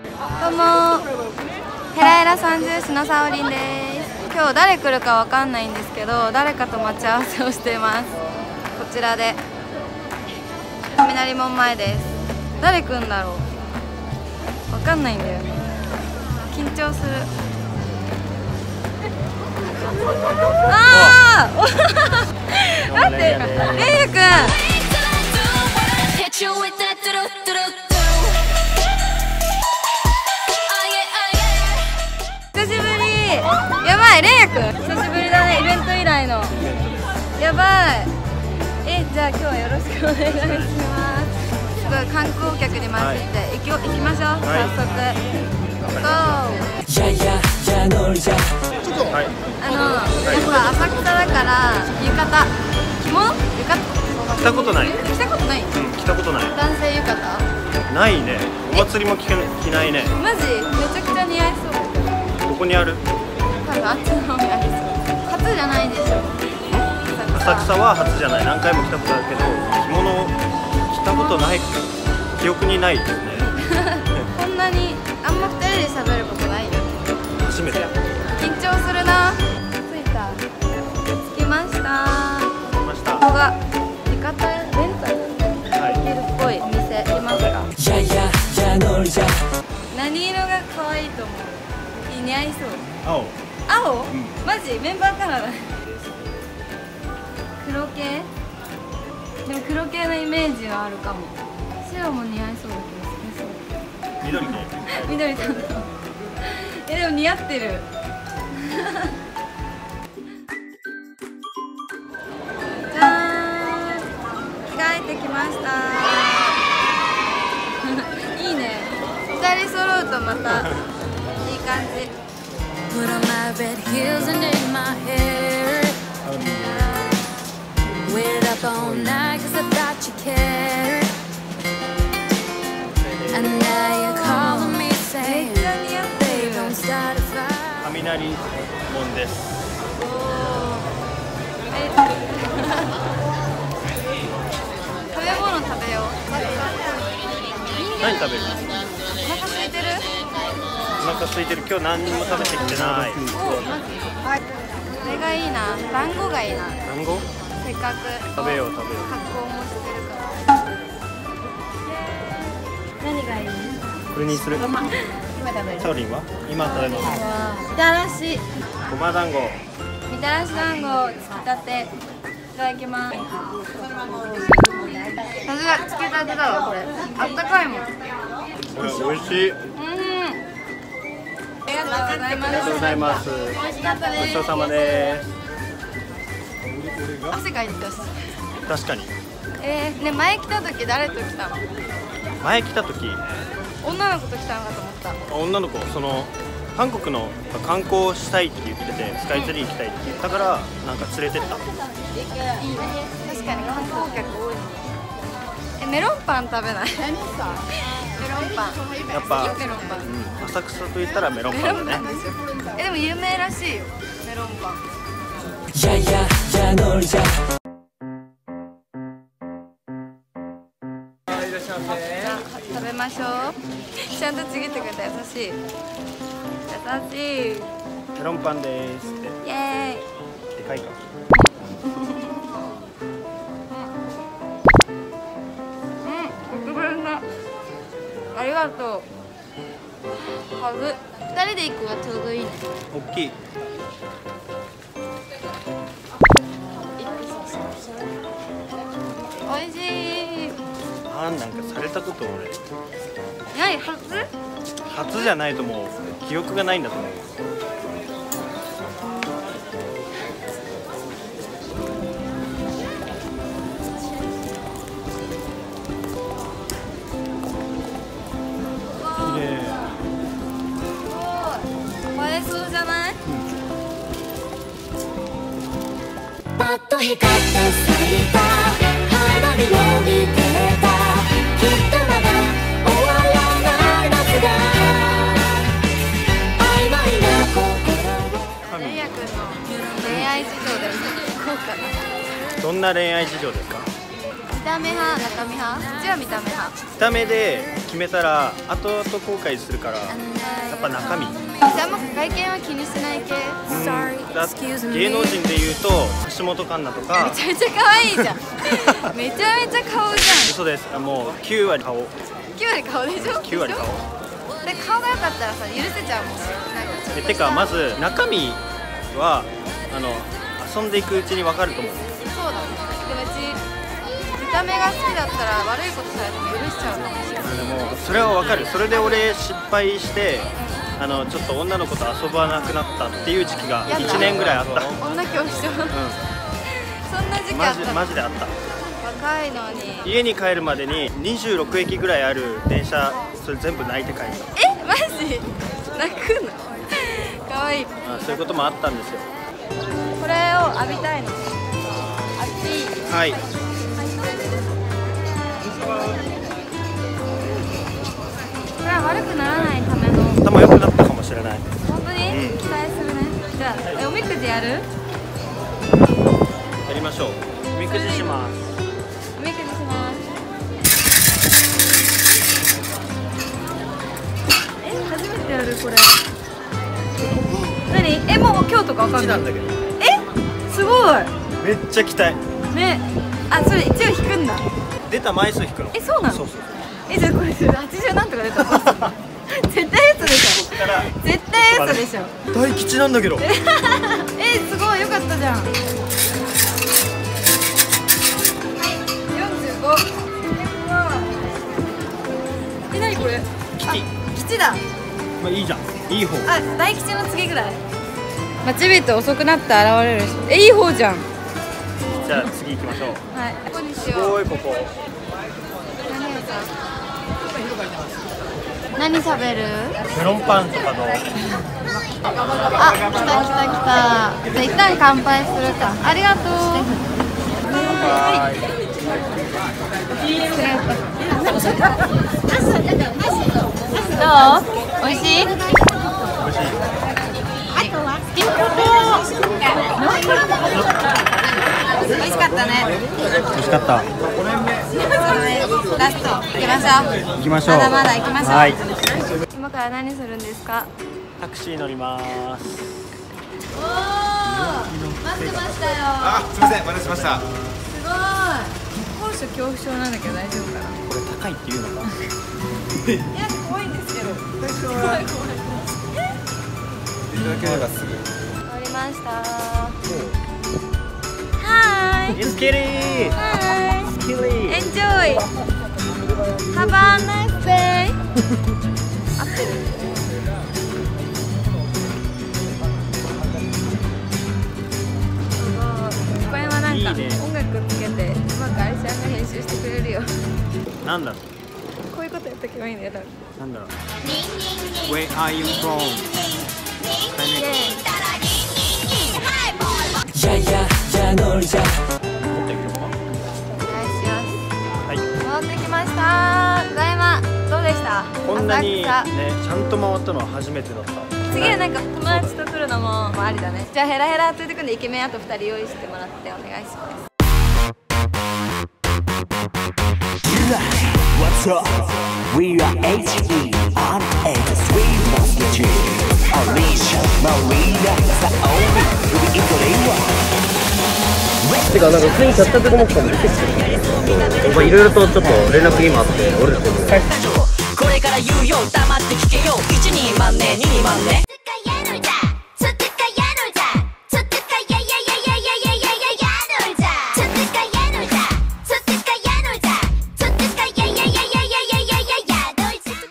どうも、ヘラヘラ三重士のさおりんです。今日誰来るかわかんないんですけど、誰かと待ち合わせをしています。こちらで雷門前です。誰来んだろう、わかんないんだよね。緊張する。ああ待って、れいやくん久しぶり。やばい、れいやくん久しぶりだね。イベント以来の。やばい。じゃあ今日はよろしくお願いします。すごい観光客に混じって、行きましょう、早速。やっぱ浅草だから浴衣、着物、浴衣着たことない。 着たことない。 着たことない。 男性浴衣ないね。お祭りも着ないね。 マジめちゃくちゃ似合いそう。 どこにある？ 多分あっちの方にありそう。初じゃないでしょ。 浅草は初じゃない。何回も来たことあるけど、着物を着たことない。記憶にないですね。 こんなにあんま2人で喋ることないよ。 初めて。 緊張するな。着いた。着きました。ここが浴衣レンタルできるっぽいお店。いますか？何色が可愛いと思う？似合いそう。 青。 青？マジ？メンバーカラーだね。黒系？でも黒系のイメージはあるかも。白も似合いそうだけど、好きそう。 緑ね。 緑担当。でも似合ってる。じゃーん、着替えてきました。いいね。2人揃うとまたいい感じ。Put on my red heels and in my hair. Waited up all night 'cause I thought you cared. And now you're calling me saying, babe, don't start a fire. 雷門です。 食べ物食べよう。 何食べる？ お腹空いてる？ お腹空いてる。今日何にも食べてきてない。 これがいいな。団子がいいな。 団子？ せっかく食べよう。 格好もしてるから。何がいい？ これにする。 今食べる。 サオリンは？今食べます。 みたらし。 ごま団子。 みたらし団子つきたて。いただきます。さすがつけたてだわこれ。あったかいもん。 美味しい。 ありがとうございます。 ありがとうございます。 美味しかったです。 ごちそうさまです。 汗かいてきたし。 確かに。 ね、前来た時誰と来たの？ 前来た時、 女の子と来たのかと思った。 女の子、韓国の観光したいって言ってて、スカイツリー行きたいって言ったからなんか連れてった。 いいね。確かに観光客多い。メロンパン食べない？メロンパン。 やっぱメロンパン。 浅草と言ったらメロンパンだね。 でも有名らしいよ、メロンパン。食べましょう。ちゃんとちぎってくれた。優しい。優しい。 メロンパンですって。 イエーイ。 でかいか。 特別な。ありがとう。はず。2人で1個がちょうどいいね。 大きい。 おいしい。 なんかされたこと俺。 ない初じゃないともう記憶がないんだと思う。綺麗。 映えそうじゃない？ パッと光って咲いた花火を見てた。きっとまだ終わらない夏が曖昧な心を。 レイヤ君の恋愛事情でこうかな。 どんな恋愛事情ですか？ 見た目派、中身派？ ちは見た目派。 見た目で決めたら後々後悔するから、やっぱ中身。 じゃあもう外見は気にしない系。 芸能人でいうと橋本環奈とか。 めちゃめちゃ可愛いじゃん。めちゃめちゃ顔じゃん。 嘘です。もう9割顔。 9割顔でしょ。 9割顔。 で顔が良かったらさ許せちゃうもん。なんかてかまず中身は遊んでいくうちに分かると思う。 そうだね。でもうち見た目が好きだったら悪いことされても許しちゃうかもしれない。 でもそれは分かる。それで俺失敗してちょっと女の子と遊ばなくなったっていう時期が1年ぐらいあった。 女恐怖症。そんな時期あった。 マジであった。 若いのに家に帰るまでに26駅ぐらいある電車、それ全部泣いて帰った。 え、マジ泣くの。可愛い。 そういうこともあったんですよ。 これを浴びたいの。 はい。 これは悪くならないための。 頭良くなったかもしれない。 本当に、期待するね。じゃあおみくじやる？ やりましょう。おみくじします。 おみくじします。初めてやるこれ。何？もう今日とかわかんない。 なんだけど。 すごい。 めっちゃ期待。 ね。それ一応引くんだ。 出た枚数引くの。 そうなの？ そうそう。 じゃあこれ80なんとか出たら絶対嘘でしょ。絶対嘘でしょ。 大吉なんだけど。 すごいよかったじゃん。45。何これ？吉だ。 まあいいじゃん。いい方。 大吉の次ぐらい。待ち人遅くなって現れるし。いい方じゃん。 じゃあ次行きましょう。 はい。ここにしすよう。 ごいここ。 何食べる？ メロンパンとかの。 来た。じゃあ一旦乾杯するか。ありがとう。どう？美味しい？ 美味しい。 美味しかったね。 美味しかった。 ラスト行きましょう。 行きましょう。 まだまだ行きましょう。 はい。 今から何するんですか？ タクシー乗ります。 おー、待ってましたよ。 すみません、お待たせしました。 すごい。高所恐怖症なんだけど大丈夫かな。 これ高いっていうのか。 いや怖いんですけど。怖い。 いただければすぐ。 乗りました。はーい。 It's kitty. は Kitty. い。Enjoy. Have a nice day. 合ってる。これはなんかいいね音楽つけてうまくアリちゃんが編集してくれるよ。 なんだろこういうことやったけばいいんだよ多分。 う。なんだろう。Where are you from? ノリじゃお願いします。 はい。 戻ってきました。ただいま。どうでした？ こんなにね浅草ちゃんと回ったのは初めてだった。 次はなんか友達と来るのもありだね。じゃあヘラヘラついてくんでイケメンあと2人用意してもらってお願いします。 What's up? We are HE on the Sweet Monster G. Alicia, Marina, Saori, we eat てかなんか普通にキャッチャーとかも来たんで結構いろいろとちょっと連絡今あって俺たちもこれから言うよ黙って聞け